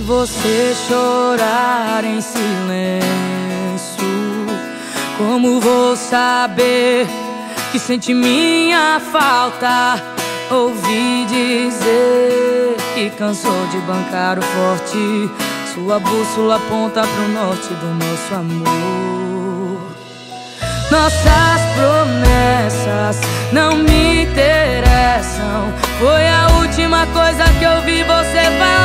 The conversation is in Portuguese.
você chorar em silêncio, como vou saber que sente minha falta? Ouvi dizer que cansou de bancar o forte, sua bússola aponta pro norte do nosso amor. Nossas promessas não me interessam, foi a última coisa que eu vi você falar.